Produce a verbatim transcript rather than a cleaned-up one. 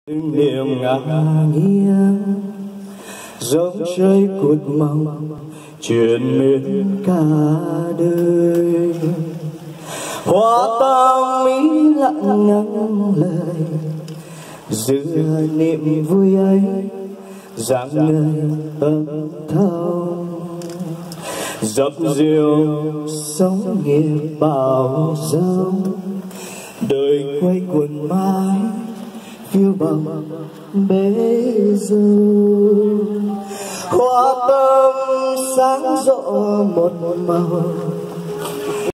niềm ngạc nhiên giống trời cột mong chuyện miên cả đời. Hoa tam mỹ lặng ngắn lời giữa niềm vui ấy, dáng người âm thầm dập dìu sống nghiệp bão giông. Đời quay cuồng mãi phiêu bồng bể dâu, hoa tâm sáng rộ một màu